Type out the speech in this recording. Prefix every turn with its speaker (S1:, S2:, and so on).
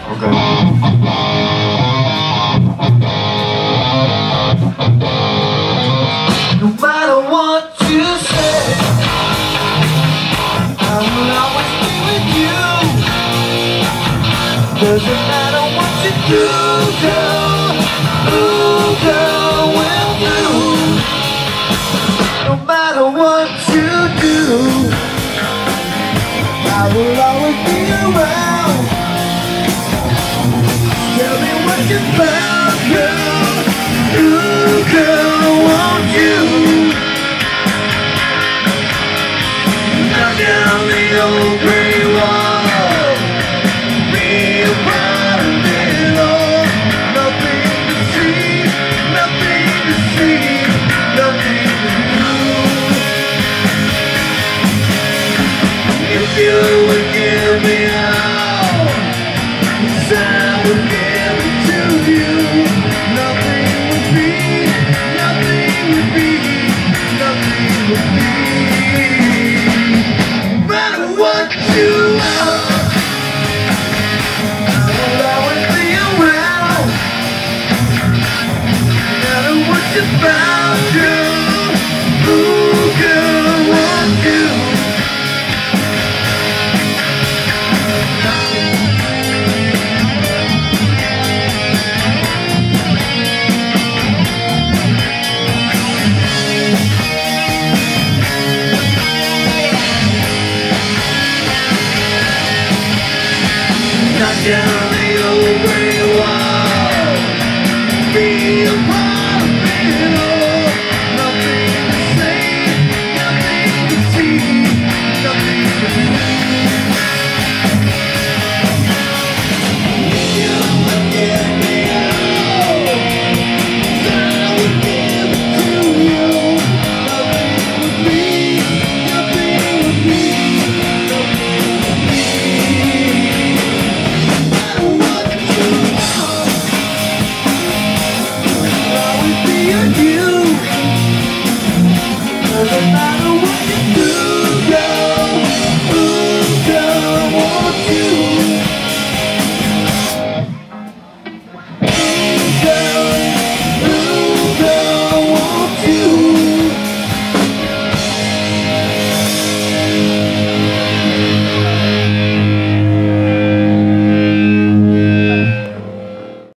S1: Okay. No matter what you say, I will always be with you. Doesn't matter what you do, girl. Ooh, girl, with you. No matter what you do, I will always be around. Tell me what you found, girl. Ooh, girl, won't you? Knock down the old gray wall. Be a part of it all. Nothing to see, nothing to see, nothing to do. If you would give me all, I would give it to you. Nothing would be, nothing would be, nothing would be. No matter what you are, I will always be around. No matter what you found, girl. Ooh, girl, want you. Knock down the old gray wall. Be a part of it all. Nothing to say, nothing to see, nothing to do. You would give me all, I would give it to you. Nothing would be, nothing would be, nothing would be. You. Doesn't matter what you do.